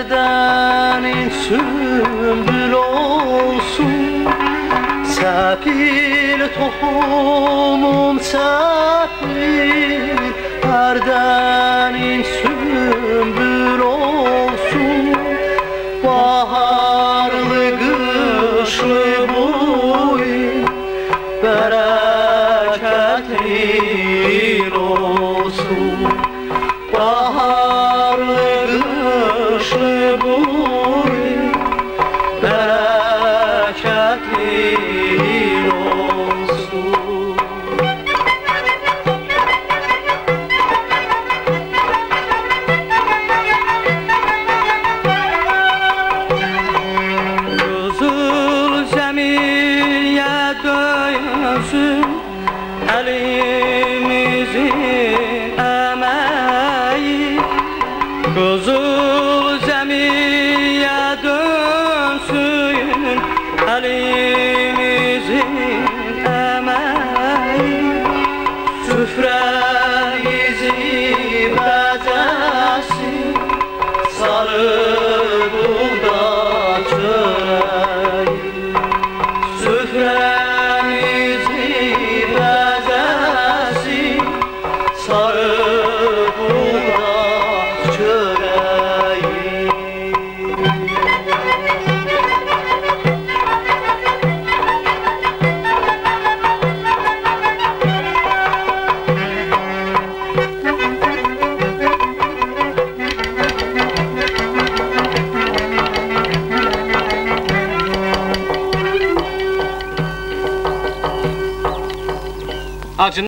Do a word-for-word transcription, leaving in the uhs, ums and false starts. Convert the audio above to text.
Derdenin sümbül olsun, sefil tohumun sefil. Derdenin sümbül olsun, baharlı kışlı bu il bereketli olsun. Baharlı kışlı bu il bereketli olsun. Kızıl zemiye dönsün elimizin emeği. Kızıl zemiye dönsün elimizin emeği. Süfremizi bezesin sarı buğday çöreği. Süfremizi bezesin sarı buğday çöreği. Acın